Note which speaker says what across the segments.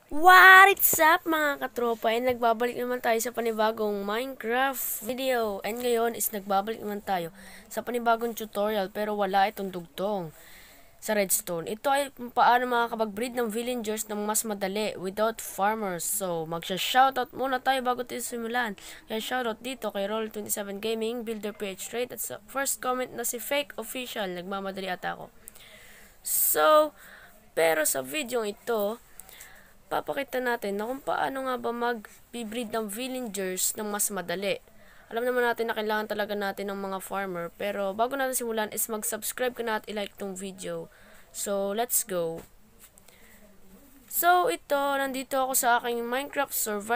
Speaker 1: What's up mga katropa? And nagbabalik naman tayo sa panibagong Minecraft video. And ngayon is nagbabalik naman tayo sa panibagong tutorial pero wala itong dugtong sa redstone. Ito ay kung paano makakapag-breed ng villagers ng mas madali without farmers. So magsha-shoutout muna tayo bago tayo simulan. Kaya shoutout dito kay Roll27 Gaming, Builder PH Trade at sa first comment na si Fake Official. Nagmamadali ata ako. So, pero sa video ito, papakita natin na kung paano nga ba mag-breed ng villagers ng mas madali. Alam naman natin na kailangan talaga natin ng mga farmer. Pero bago natin simulan is mag-subscribe ka na at i-like tong video. So, let's go. So, ito, nandito ako sa aking Minecraft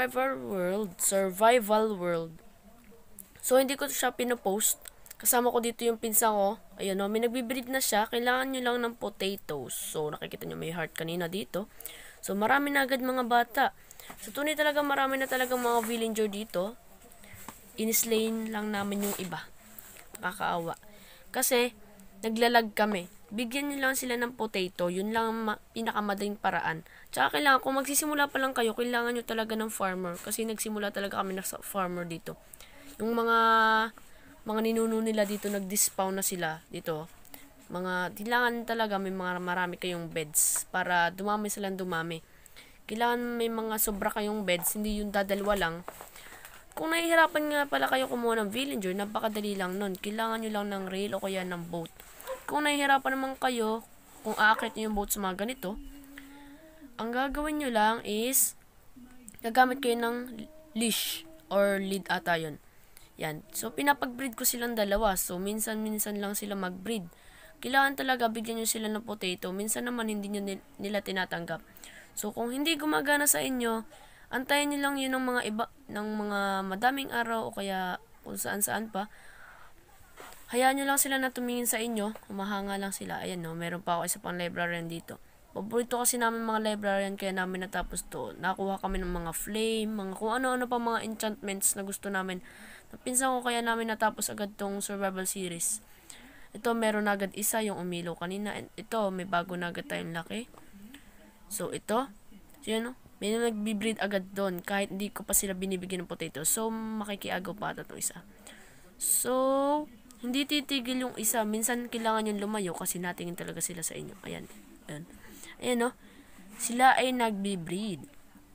Speaker 1: Survival World. So, hindi ko siya pinopost. Kasama ko dito yung pinsan ko. Ayan o, may nagbe-breed na siya. Kailangan nyo lang ng potatoes. So, nakikita nyo may heart kanina dito. So, marami na agad mga bata. So, tunay talaga marami na talaga mga villager dito. Inislain lang namin yung iba. Nakakaawa. Kasi, naglalag kami. Bigyan nyo lang sila ng potato. Yun lang ang pinakamadaling paraan. Tsaka kailangan, kung magsisimula pa lang kayo, kailangan nyo talaga ng farmer. Kasi nagsimula talaga kami na farmer dito. Yung mga ninuno nila dito, nag-despawn na sila dito. Kailangan talaga may marami kayong beds para dumami silang dumami. Kailangan may mga sobra kayong beds, hindi yung dadalwa lang. Kung nahihirapan nga pala kayo kumuha ng villager, napakadali lang nun. Kailangan nyo lang ng rail o kaya ng boat. Kung nahihirapan naman kayo, kung aakit nyo yung boat sa mga ganito, ang gagawin nyo lang is gagamit kayo ng leash or lead ata yun. Yan. So, pinapag-breed ko silang dalawa. So, minsan-minsan lang sila mag-breed. Kailangan talaga bigyan nyo sila ng potato. Minsan naman hindi nyo nila tinatanggap. So, kung hindi gumagana sa inyo, antayin nyo lang yun ng mga iba, ng mga madaming araw o kaya kung saan-saan pa. Hayaan nyo lang sila na tumingin sa inyo. Humahanga lang sila. Ayan no, meron pa ako isa pang librarian dito. Paborito kasi namin mga librarian kaya namin natapos to. Nakuha kami ng mga flame, mga kung ano-ano pa mga enchantments na gusto namin. Napinsan ko kaya namin natapos agad tong survival series. Ito, meron na agad isa, yung umilaw kanina. And ito, may bago na agad tayong laki. So, ito. So, yun, no? May nagbe-breed agad doon. Kahit hindi ko pa sila binibigyan ng potato. So, makikiagaw pa ata itong isa. So, hindi titigil yung isa. Minsan, kailangan yung lumayo kasi natingin talaga sila sa inyo. Ayan. Ayan. Ayan, no? Sila ay nagbe-breed.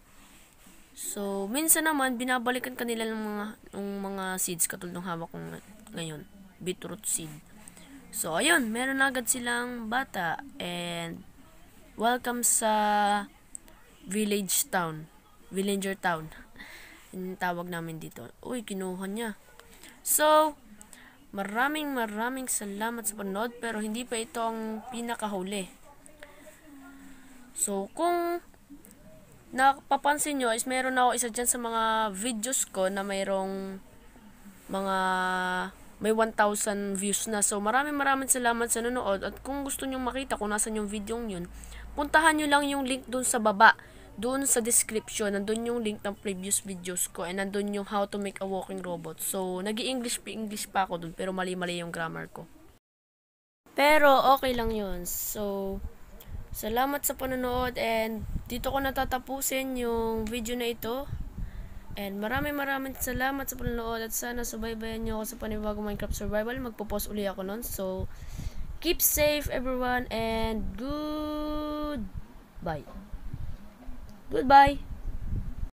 Speaker 1: So, minsan naman, binabalikan kanila ng mga seeds katulad ng hawak ko ngayon. Beetroot seed. So, ayun, meron agad silang bata and welcome sa villager town. Yung tawag namin dito. Uy, kinuha niya. So, maraming salamat sa panood pero hindi pa ito ang pinakahuli. So, kung napapansin nyo is meron ako isa dyan sa mga videos ko na mayroong may 1,000 views na. So, maraming salamat sa nanood. At kung gusto nyo makita kung nasan yung video yun, puntahan nyo lang yung link dun sa baba. Dun sa description, nandun yung link ng previous videos ko. And nandun yung how to make a walking robot. So, nag-i-English pa ako dun. Pero mali-mali yung grammar ko. Pero, okay lang yun. So, salamat sa panonood. And dito ko natatapusin yung video na ito. And maraming salamat sa panonood at sana subaybayan nyo ako sa panibagong Minecraft Survival. Magpo-post uli ako nun. So, keep safe everyone and goodbye. Goodbye.